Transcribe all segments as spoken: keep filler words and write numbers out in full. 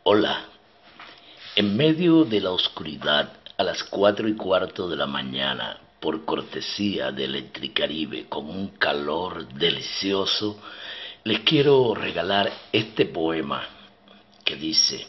Hola, en medio de la oscuridad, a las cuatro y cuarto de la mañana, por cortesía de Electricaribe, con un calor delicioso, les quiero regalar este poema que dice: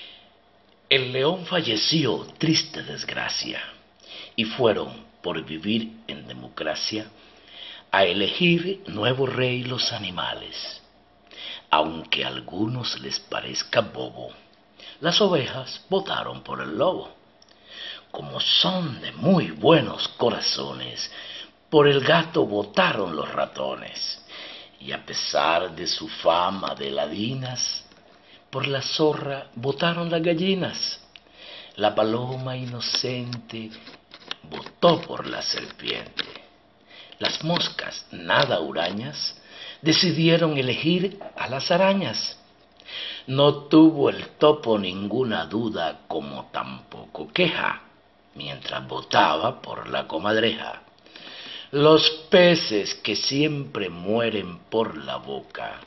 el león falleció, triste desgracia, y fueron, por vivir en democracia, a elegir nuevo rey los animales. Aunque a algunos les parezca bobo, las ovejas votaron por el lobo. Como son de muy buenos corazones, por el gato votaron los ratones. Y a pesar de su fama de ladinas, por la zorra votaron las gallinas. La paloma inocente votó por la serpiente. Las moscas nada hurañas decidieron elegir a las arañas. No tuvo el topo ninguna duda, como tampoco queja, mientras votaba por la comadreja. Los peces que siempre mueren por la boca,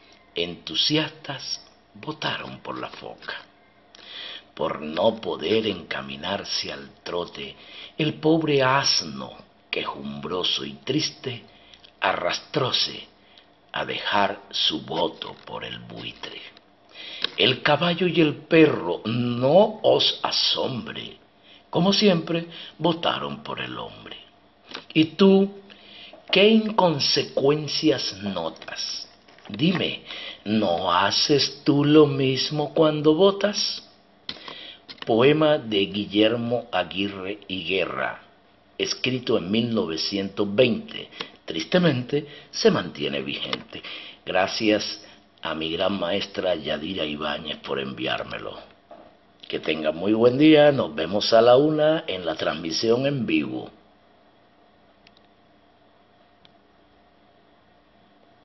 entusiastas votaron por la foca. Por no poder encaminarse al trote, el pobre asno, quejumbroso y triste, arrastróse a dejar su voto por el buitre. El caballo y el perro, no os asombre, como siempre, votaron por el hombre. ¿Y tú qué inconsecuencias notas? Dime, ¿no haces tú lo mismo cuando votas? Poema de Guillermo Aguirre y Guerra, escrito en mil novecientos veinte. Tristemente, se mantiene vigente. Gracias a mi gran maestra Yadira Ibáñez por enviármelo. Que tengan muy buen día, nos vemos a la una en la transmisión en vivo.